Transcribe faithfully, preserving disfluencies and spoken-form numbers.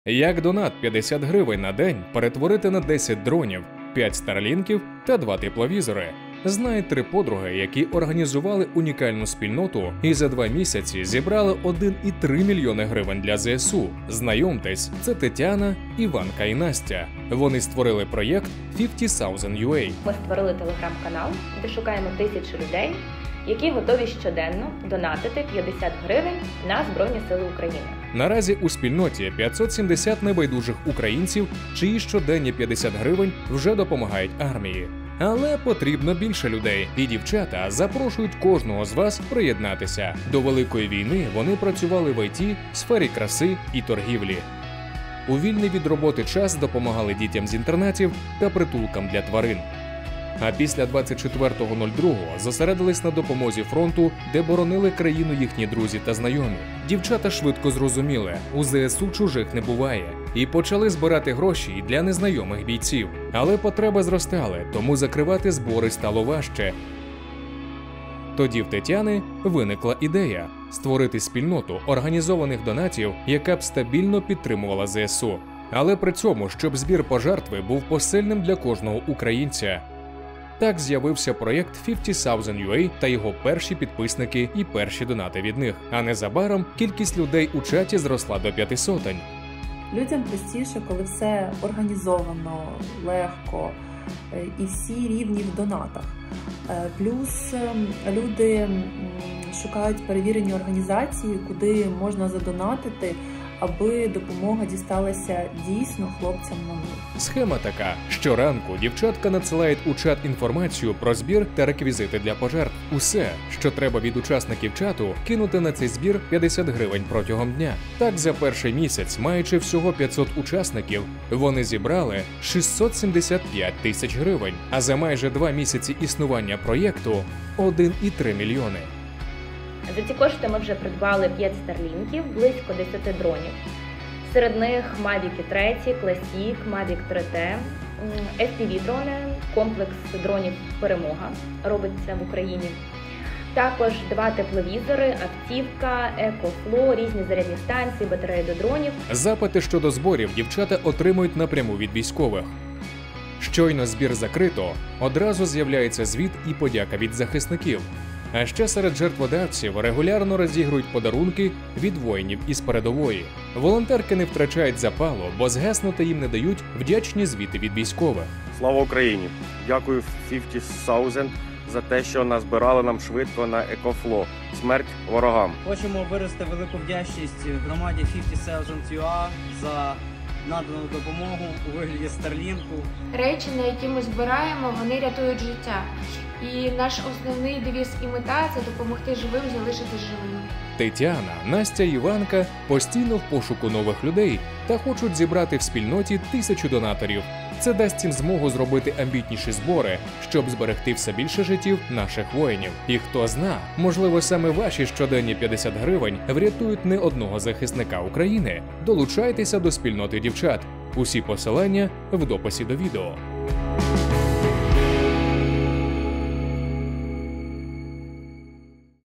Як донат п'ятдесят гривень на день перетворити на десять дронів, п'ять старлінків та два тепловізори? Знають три подруги, які організували унікальну спільноту і за два місяці зібрали один і три мільйони гривень для зе ес у. Знайомтесь, це Тетяна, Іванка і Настя. Вони створили проєкт п'ятдесят тисяч ю ей. Ми створили телеграм-канал, де шукаємо тисячі людей, які готові щоденно донатити п'ятдесят гривень на Збройні Сили України. Наразі у спільноті п'ятсот сімдесят небайдужих українців, чиї щоденні п'ятдесят гривень вже допомагають армії. Але потрібно більше людей, і дівчата запрошують кожного з вас приєднатися. До Великої війни вони працювали в ай ті, сфері краси і торгівлі. У вільний від роботи час допомагали дітям з інтернатів та притулкам для тварин. А після двадцять четвертого другого зосередились на допомозі фронту, де боронили країну їхні друзі та знайомі. Дівчата швидко зрозуміли, у зе ес у чужих не буває, і почали збирати гроші для незнайомих бійців. Але потреби зростали, тому закривати збори стало важче. Тоді в Тетяни виникла ідея – створити спільноту організованих донатів, яка б стабільно підтримувала зе ес у. Але при цьому, щоб збір пожертви був посильним для кожного українця. Так з'явився проєкт п'ятдесят тисяч ю ей та його перші підписники і перші донати від них. А незабаром кількість людей у чаті зросла до п'яти сотень. Людям простіше, коли все організовано, легко і всі рівні в донатах. Плюс люди шукають перевірені організації, куди можна задонатити, аби допомога дісталася дійсно хлопцям на нуль. Схема така. Щоранку дівчатка надсилають у чат інформацію про збір та реквізити для пожертв. Усе, що треба від учасників чату, кинути на цей збір п'ятдесят гривень протягом дня. Так, за перший місяць, маючи всього п'ятсот учасників, вони зібрали шістсот сімдесят п'ять тисяч гривень, а за майже два місяці існування проєкту – один і три мільйони. За ці кошти ми вже придбали п'ять старлінків, близько десяти дронів. Серед них Мавік три, Classic, Мавік три те, еф пі ві-дрони, комплекс дронів «Перемога» робиться в Україні. Також два тепловізори, автівка, екофло, різні зарядні станції, батареї до дронів. Запити щодо зборів дівчата отримують напряму від військових. Щойно збір закрито, одразу з'являється звіт і подяка від захисників. А ще серед жертводавців регулярно розігрують подарунки від воїнів із передової. Волонтерки не втрачають запалу, бо згаснути їм не дають вдячні звіти від військових. Слава Україні! Дякую п'ятдесят тисяч за те, що назбирали нам швидко на екофло. Смерть ворогам! Хочемо виразити велику вдячність громаді п'ятдесят тисяч ю ей за надану допомогу у вигляді старлінку. Речі, на які ми збираємо, вони рятують життя. І наш основний девіз і мета – це допомогти живим залишитись живими. Тетяна, Настя і Іванка постійно в пошуку нових людей та хочуть зібрати в спільноті тисячу донаторів. Це дасть їм змогу зробити амбітніші збори, щоб зберегти все більше життів наших воїнів. І хто зна, можливо, саме ваші щоденні п'ятдесят гривень врятують не одного захисника України. Долучайтеся до спільноти дівчат. Усі посилання в дописі до відео.